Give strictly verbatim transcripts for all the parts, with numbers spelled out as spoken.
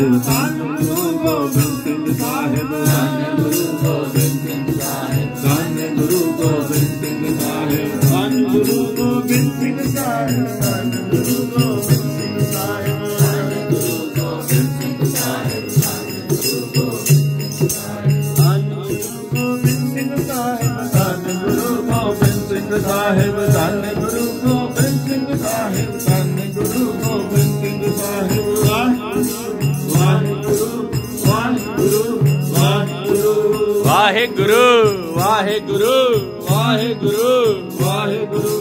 ਸਾਹਿਬ ਧੰਨ ਗੁਰੂ ਗੋਬਿੰਦ ਸਿੰਘ ਸਾਹਿਬ ਧੰਨ ਗੁਰੂ ਗੋਬਿੰਦ ਸਿੰਘ ਸਾਹਿਬ ਧੰਨ ਗੁਰੂ ਗੋਬਿੰਦ ਸਿੰਘ ਸਾਹਿਬ ਧੰਨ ਗੁਰੂ ਗੋਬਿੰਦ ਸਿੰਘ ਸਾਹਿਬ ਧੰਨ ਗੁਰੂ ਗੋਬਿੰਦ ਸਿੰਘ ਸਾਹਿਬ ਧੰਨ ਗੁਰੂ ਗੋਬਿੰਦ ਸਿੰਘ ਸਾਹਿਬ ਧੰਨ ਗੁਰੂ ਗੋਬਿੰਦ ਸਿੰਘ ਸਾਹਿਬ ਧੰਨ ਗੁਰੂ ਗੋਬਿੰਦ ਸਿੰਘ ਸਾਹਿਬ ਧੰਨ ਗੁਰੂ ਗੋਬਿੰਦ ਸਿੰਘ ਸਾਹਿਬ ਧੰਨ ਗੁਰੂ ਗੋਬਿੰਦ ਸਿੰਘ ਸਾਹਿਬ ਧੰਨ ਗੁਰੂ ਗੋਬਿੰਦ ਸਿੰਘ ਸਾਹਿਬ ਵਾਹਿਗੁਰੂ ਵਾਹਿਗੁਰੂ ਵਾਹਿਗੁਰੂ ਵਾਹਿਗੁਰੂ ਵਾਹਿਗੁਰੂ ਵਾਹਿਗੁਰੂ ਵਾਹਿਗੁਰੂ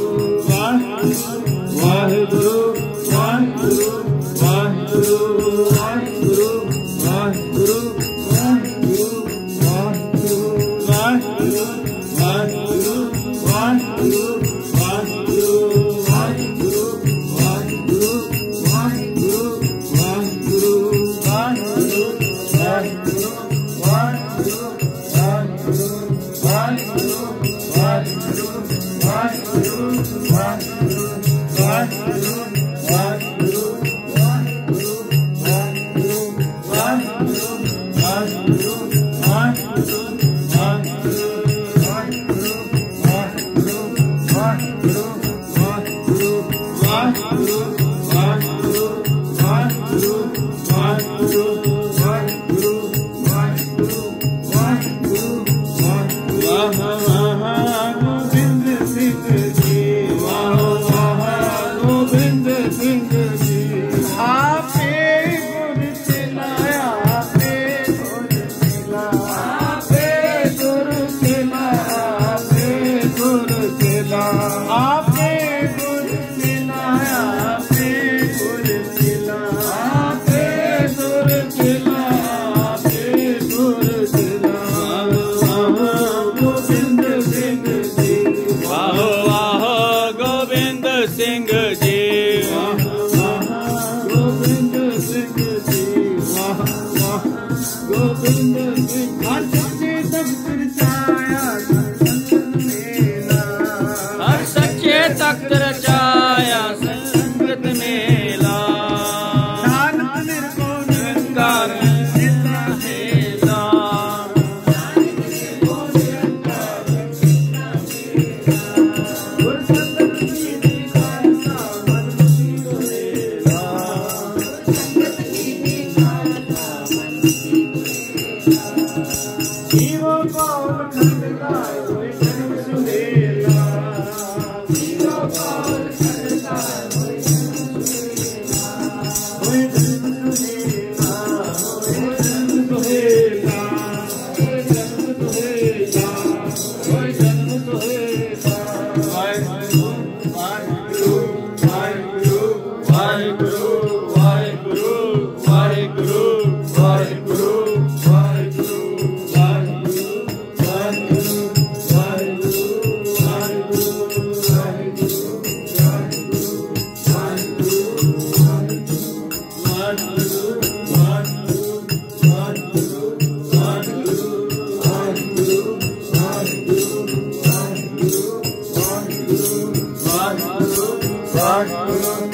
ਵਾਹਿਗੁਰੂ ਵਾਹਿਗੁਰੂ ਵਾਹਿਗੁਰੂ ਵਾਹਿਗੁਰੂ ਵਾਹਿਗੁਰੂ Lord.